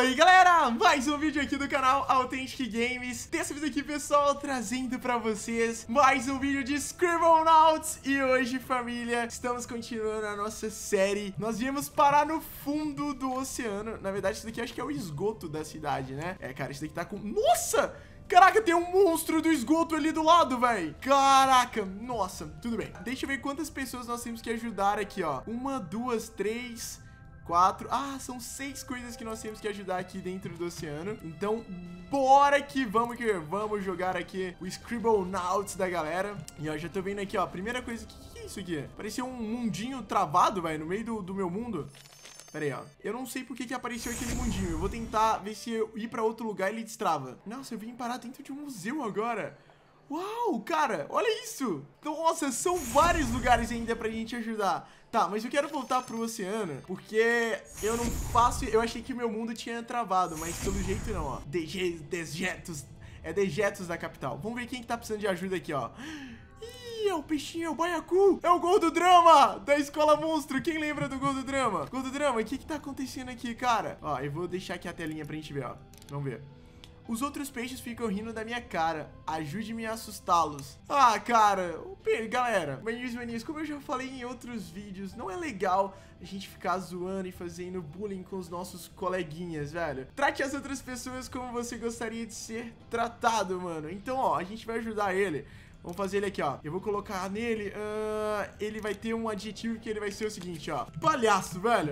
Oi galera, mais um vídeo aqui do canal Authentic Games. Dessa vez aqui, pessoal, trazendo pra vocês mais um vídeo de Scribblenauts. E hoje, família, estamos continuando a nossa série. Nós viemos parar no fundo do oceano. Na verdade, isso daqui acho que é o esgoto da cidade, né? É, cara, isso daqui tá com... Nossa! Caraca, tem um monstro do esgoto ali do lado, velho. Caraca, nossa, tudo bem. Deixa eu ver quantas pessoas nós temos que ajudar aqui, ó. 1, 2, 3... 4. Ah, são 6 coisas que nós temos que ajudar aqui dentro do oceano. Então, bora que vamos jogar aqui o Scribblenauts da galera. E ó, já tô vendo aqui, ó, a primeira coisa, que é isso aqui? Parecia um mundinho travado, velho, no meio do meu mundo. Pera aí, ó. Eu não sei por que apareceu aquele mundinho. Eu vou tentar ver se eu ir pra outro lugar ele destrava. Nossa, eu vim parar dentro de um museu agora. Uau, cara, olha isso. Nossa, são vários lugares ainda pra gente ajudar. Tá, mas eu quero voltar pro oceano, porque eu não faço... Eu achei que o meu mundo tinha travado, mas pelo jeito não, ó. Dejetos. É dejetos da capital. Vamos ver quem que tá precisando de ajuda aqui, ó. Ih, é o peixinho, é o baiacu. É o Gordodrama da Escola Monstro. Quem lembra do Gordodrama? Gordodrama, o que que tá acontecendo aqui, cara? Ó, eu vou deixar aqui a telinha pra gente ver, ó. Vamos ver. Os outros peixes ficam rindo da minha cara. Ajude-me a assustá-los. Ah, cara. Galera, maninhos, como eu já falei em outros vídeos, não é legal a gente ficar zoando e fazendo bullying com os nossos coleguinhas, velho. Trate as outras pessoas como você gostaria de ser tratado, mano. Então, ó, a gente vai ajudar ele. Vamos fazer ele aqui, ó. Eu vou colocar nele... ele vai ter um adjetivo que ele vai ser o seguinte, ó. Palhaço, velho.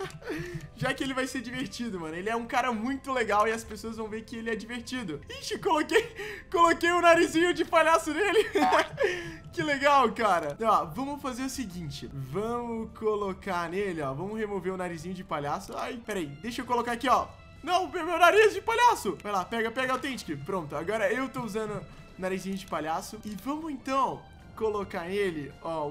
Já que ele vai ser divertido, mano. Ele é um cara muito legal e as pessoas vão ver que ele é divertido. Ixi, coloquei o narizinho de palhaço nele. Que legal, cara. Ó, vamos fazer o seguinte. Vamos colocar nele, ó. Vamos remover o narizinho de palhaço. Ai, peraí. Deixa eu colocar aqui, ó. Não, meu nariz de palhaço. Vai lá, pega Authentic. Pronto, agora eu tô usando... narizinho de palhaço. E vamos então colocar nele, ó,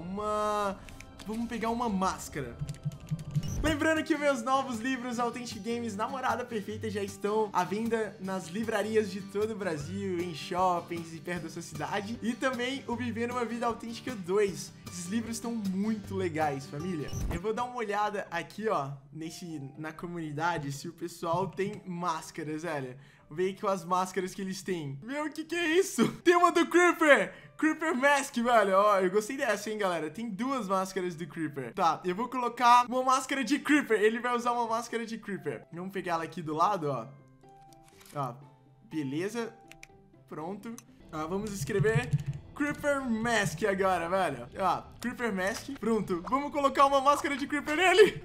vamos pegar uma máscara. Lembrando que meus novos livros Authentic Games Namorada Perfeita já estão à venda nas livrarias de todo o Brasil, em shoppings e perto da sua cidade. E também o Vivendo uma Vida Autêntica 2. Esses livros estão muito legais, família. Eu vou dar uma olhada aqui, ó, na comunidade, se o pessoal tem máscaras, velho. Vou ver com as máscaras que eles têm. Meu, o que é isso? Tem uma do Creeper! Creeper Mask, velho. Ó, eu gostei dessa, hein, galera. Tem 2 máscaras do Creeper. Tá, eu vou colocar uma máscara de Creeper. Ele vai usar uma máscara de Creeper. Vamos pegar ela aqui do lado, ó. Ó, beleza. Pronto. Ó, vamos escrever Creeper Mask agora, velho. Ó, Creeper Mask. Pronto. Vamos colocar uma máscara de Creeper nele.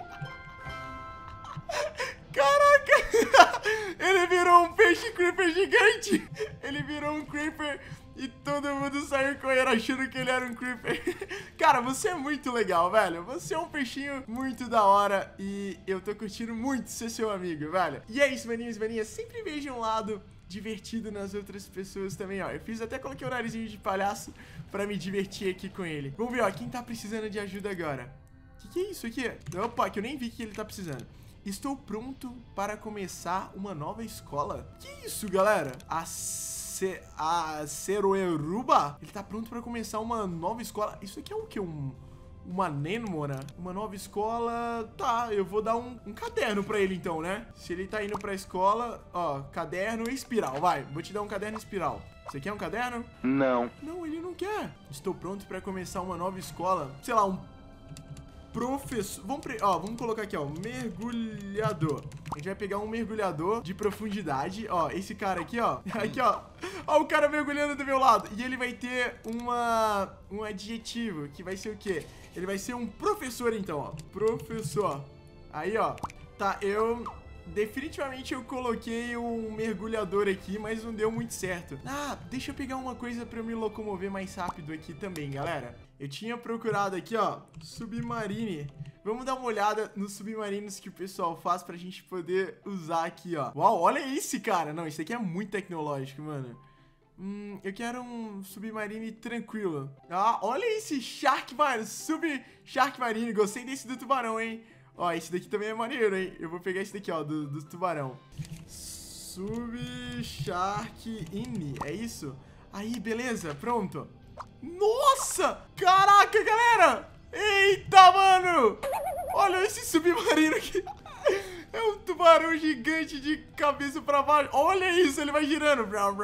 Caraca! Ele virou um peixe creeper gigante. Ele virou um creeper e todo mundo saiu correndo achando que ele era um creeper. Cara, você é muito legal, velho. Você é um peixinho muito da hora e eu tô curtindo muito ser seu amigo, velho. E é isso, maninhos e maninhas. Sempre veja um lado divertido nas outras pessoas também, ó. Eu coloquei o narizinho de palhaço pra me divertir aqui com ele. Vamos ver, ó, quem tá precisando de ajuda agora. Que é isso aqui? Opa, que eu nem vi que ele tá precisando. Estou pronto para começar uma nova escola. Que isso, galera? A Ceroeruba? Ele tá pronto para começar uma nova escola. Isso aqui é o quê? Uma anêmona? Uma nova escola? Tá, eu vou dar um caderno pra ele então, né? Se ele tá indo pra escola, ó, caderno e espiral, vai. Vou te dar um caderno e espiral. Você quer um caderno? Não. Não, ele não quer. Estou pronto para começar uma nova escola. Sei lá, professor, vamos colocar aqui, ó, mergulhador. A gente vai pegar um mergulhador de profundidade, ó, esse cara aqui, ó. Aqui, ó, ó o cara mergulhando do meu lado. E ele vai ter um adjetivo, que vai ser o quê? Ele vai ser um professor, então, ó, professor. Aí, ó, tá, definitivamente eu coloquei um mergulhador aqui, mas não deu muito certo. Ah, deixa eu pegar uma coisa pra eu me locomover mais rápido aqui também, galera. Eu tinha procurado aqui, ó, submarine. Vamos dar uma olhada nos submarinos que o pessoal faz pra gente poder usar aqui, ó. Uau, olha esse, cara. Não, isso aqui é muito tecnológico, mano. Eu quero um submarine tranquilo. Ah, olha esse Shark Marine, Shark Marine. Gostei desse do tubarão, hein. Ó, esse daqui também é maneiro, hein? Eu vou pegar esse daqui, ó, do tubarão. Sharkine, é isso? Aí, beleza, pronto. Nossa! Caraca, galera! Eita, mano! Olha esse submarino aqui. É um tubarão gigante de cabeça pra baixo. Olha isso, ele vai girando.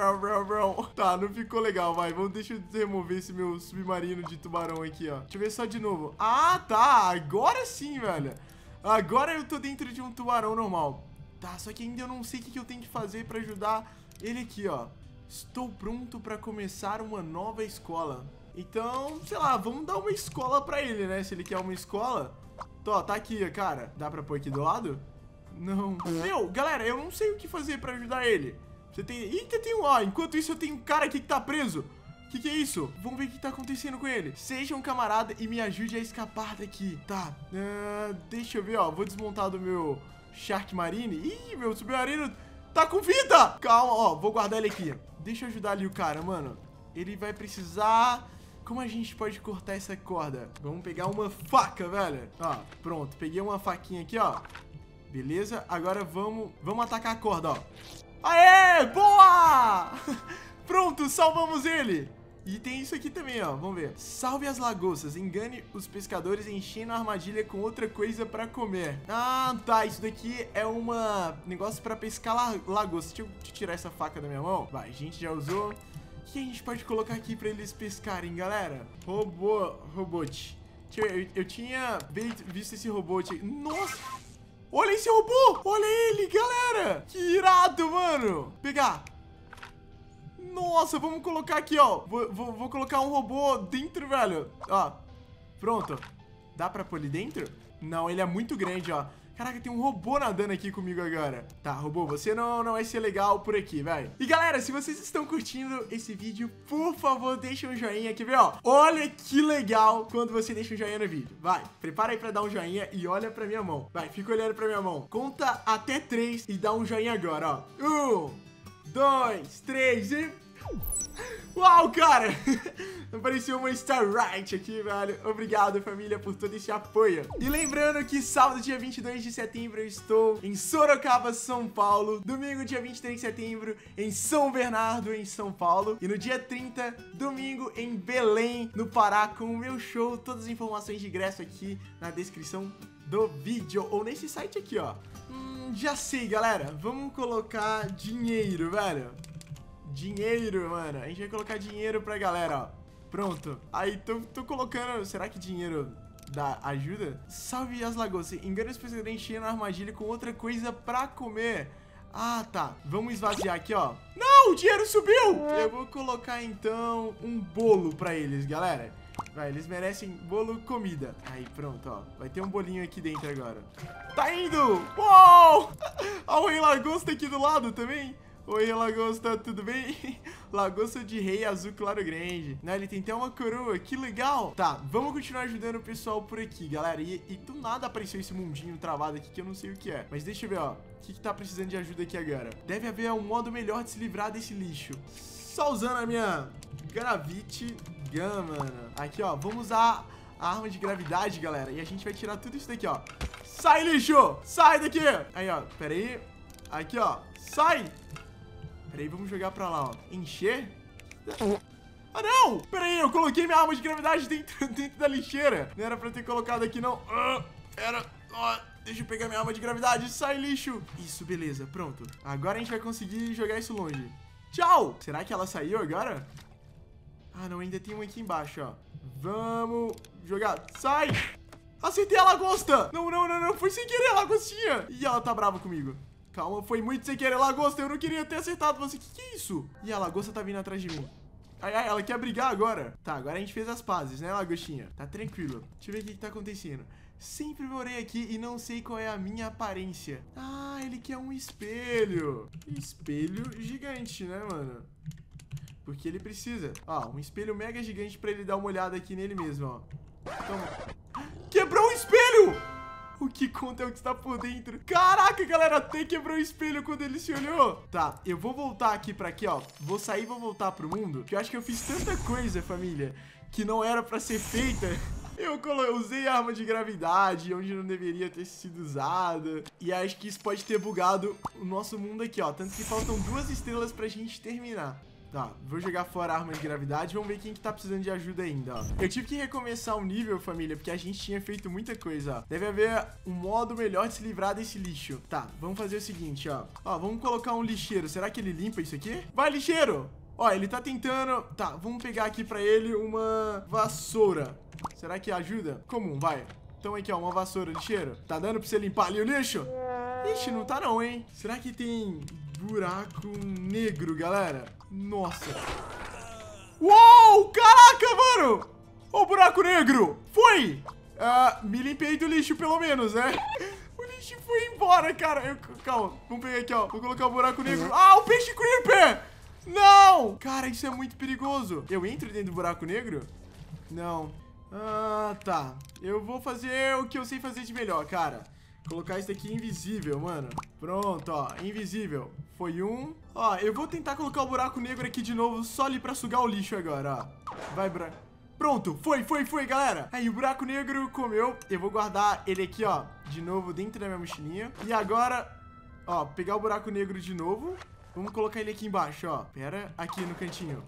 Tá, não ficou legal, vai. Deixa eu remover esse meu submarino de tubarão aqui, ó. Deixa eu ver só de novo. Ah, tá. Agora sim, velho. Agora eu tô dentro de um tubarão normal. Tá, só que ainda eu não sei o que eu tenho que fazer pra ajudar ele aqui, ó. Estou pronto pra começar uma nova escola. Então, sei lá, vamos dar uma escola pra ele, né? Se ele quer uma escola. Tá aqui, cara. Dá pra pôr aqui do lado? Não. Meu, galera, eu não sei o que fazer pra ajudar ele. Você tem... Eita, tem um... Ó, enquanto isso eu tenho um cara aqui que tá preso. Que é isso? Vamos ver o que tá acontecendo com ele. Seja um camarada e me ajude a escapar daqui. Tá, deixa eu ver, ó. Vou desmontar do meu Shark Marine. Ih, meu submarino tá com vida. Calma, ó, vou guardar ele aqui. Deixa eu ajudar ali o cara, mano. Ele vai precisar... Como a gente pode cortar essa corda? Vamos pegar uma faca, velho. Ó, pronto. Peguei uma faquinha aqui, ó. Beleza, agora vamos atacar a corda, ó. Aê, boa! Pronto, salvamos ele. E tem isso aqui também, ó, vamos ver. Salve as lagostas, engane os pescadores enchendo a armadilha com outra coisa pra comer. Ah, tá, isso daqui é uma negócio pra pescar lagosta. Deixa eu tirar essa faca da minha mão. Vai, a gente já usou. O que a gente pode colocar aqui pra eles pescarem, galera? Robote. Eu tinha visto esse robote. Nossa! Olha esse robô! Olha ele, galera! Que irado, mano! Pegar. Nossa, vamos colocar aqui, ó. Vou colocar um robô dentro, velho. Ó, pronto. Dá pra pôr ele dentro? Não, ele é muito grande, ó. Caraca, tem um robô nadando aqui comigo agora. Tá, robô, você não vai ser legal por aqui, velho. E galera, se vocês estão curtindo esse vídeo, por favor, deixa um joinha aqui, ó. Olha que legal quando você deixa um joinha no vídeo. Vai, prepara aí pra dar um joinha e olha pra minha mão. Vai, fica olhando pra minha mão. Conta até 3 e dá um joinha agora, ó. 1, 2, 3 e... Uau, cara! Apareceu uma Starlight aqui, velho. Obrigado, família, por todo esse apoio. E lembrando que sábado, dia 22 de setembro, eu estou em Sorocaba, São Paulo. Domingo, dia 23 de setembro, em São Bernardo, em São Paulo. E no dia 30, domingo, em Belém, no Pará, com o meu show. Todas as informações de ingresso aqui na descrição do vídeo. Ou nesse site aqui, ó. Já sei, galera. Vamos colocar dinheiro, velho. Dinheiro, mano. A gente vai colocar dinheiro pra galera, ó. Pronto. Aí, tô colocando... Será que dinheiro dá ajuda? Salve as lagostas. Engana os pescadores enchendo a armadilha com outra coisa pra comer. Ah, tá. Vamos esvaziar aqui, ó. Não, o dinheiro subiu! Eu vou colocar, então, um bolo pra eles, galera. Vai, eles merecem bolo comida. Aí, pronto, ó. Vai ter um bolinho aqui dentro agora. Tá indo! Uou! Olha o rei lagosta aqui do lado também. Oi, lagosta, tudo bem? Lagosta de rei azul claro grande. Né, ele tem até uma coroa, que legal. Tá, vamos continuar ajudando o pessoal por aqui, galera. E do nada apareceu esse mundinho travado aqui que eu não sei o que é. Mas deixa eu ver, ó. O que tá precisando de ajuda aqui agora? Deve haver um modo melhor de se livrar desse lixo. Só usando a minha Gravity Gun, mano. Aqui, ó, vamos usar a arma de gravidade, galera. E a gente vai tirar tudo isso daqui, ó. Sai, lixo! Sai daqui! Aí, ó, pera aí. Aqui, ó, sai! Peraí, vamos jogar pra lá, ó. Encher? Ah, não! Peraí, eu coloquei minha arma de gravidade dentro da lixeira. Não era pra ter colocado aqui, não. Deixa eu pegar minha arma de gravidade. Sai, lixo. Isso, beleza, pronto. Agora a gente vai conseguir jogar isso longe. Tchau! Será que ela saiu agora? Ah, não, ainda tem uma aqui embaixo, ó. Vamos jogar. Sai! Acertei a lagosta! Não, foi sem querer a lagostinha. E ela tá brava comigo. Calma, foi muito sem querer, lagosta. Eu não queria ter acertado você. Que é isso? E a lagosta tá vindo atrás de mim. Ai, ela quer brigar agora. Tá, agora a gente fez as pazes, né, lagostinha? Tá tranquilo. Deixa eu ver o que tá acontecendo. Sempre morei aqui e não sei qual é a minha aparência. Ah, ele quer um espelho. Espelho gigante, né, mano? Porque ele precisa. Ó, um espelho mega gigante pra ele dar uma olhada aqui nele mesmo, ó. Toma. Quebrou o espelho! O que conta é o que está por dentro. Caraca, galera, até quebrou o espelho quando ele se olhou. Tá, eu vou voltar aqui pra aqui, ó. Vou sair e vou voltar pro mundo. Que eu acho que eu fiz tanta coisa, família, que não era pra ser feita. Eu usei arma de gravidade onde não deveria ter sido usada. E acho que isso pode ter bugado o nosso mundo aqui, ó. Tanto que faltam 2 estrelas pra gente terminar. Tá, vou jogar fora a arma de gravidade. Vamos ver quem que tá precisando de ajuda ainda, ó. Eu tive que recomeçar o nível, família, porque a gente tinha feito muita coisa, ó. Deve haver um modo melhor de se livrar desse lixo. Tá, vamos fazer o seguinte, ó. Ó, vamos colocar um lixeiro. Será que ele limpa isso aqui? Vai, lixeiro! Ó, ele tá tentando... Tá, vamos pegar aqui pra ele uma vassoura. Será que ajuda? Comum, vai. Então aqui, ó, uma vassoura, lixeiro. Tá dando pra você limpar ali o lixo? Ixi, não tá não, hein? Será que tem buraco negro, galera? Nossa. Uou! Caraca, mano! Ó o buraco negro! Foi! Me limpei do lixo, pelo menos, né? O lixo foi embora, cara. Calma, vamos pegar aqui, ó. Vou colocar o buraco negro. Ah, o peixe creeper! Não! Cara, isso é muito perigoso. Eu entro dentro do buraco negro? Não. Tá. Eu vou fazer o que eu sei fazer de melhor, cara. Colocar isso aqui invisível, mano. Pronto, ó. Invisível. Foi um. Ó, eu vou tentar colocar o buraco negro aqui de novo, só ali pra sugar o lixo agora, ó. Vai, buraco. Pronto. Foi, galera. Aí, o buraco negro comeu. Eu vou guardar ele aqui, ó, de novo dentro da minha mochilinha. E agora, ó, pegar o buraco negro de novo. Vamos colocar ele aqui embaixo, ó. Pera, aqui no cantinho.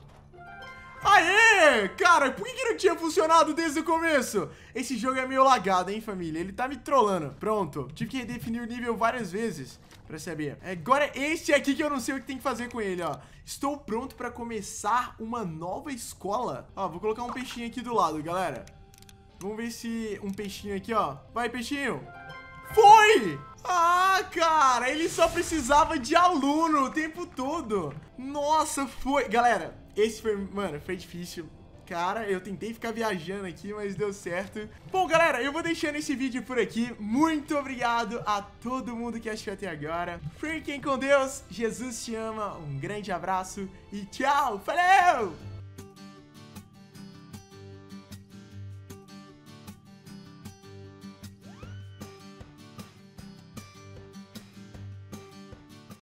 Aê! Cara, por que não tinha funcionado desde o começo? Esse jogo é meio lagado, hein, família? Ele tá me trollando. Pronto. Tive que redefinir o nível várias vezes pra saber. Agora, esse aqui que eu não sei o que tem que fazer com ele, ó. Estou pronto pra começar uma nova escola. Ó, vou colocar um peixinho aqui do lado, galera. Vamos ver se um peixinho aqui, ó. Vai, peixinho. Foi! Ah, cara, ele só precisava de aluno o tempo todo. Nossa, foi. Galera, esse foi, mano, foi difícil. Cara, eu tentei ficar viajando aqui, mas deu certo. Bom, galera, eu vou deixando esse vídeo por aqui. Muito obrigado a todo mundo que assistiu até agora. Fiquem com Deus, Jesus te ama, um grande abraço e tchau, valeu!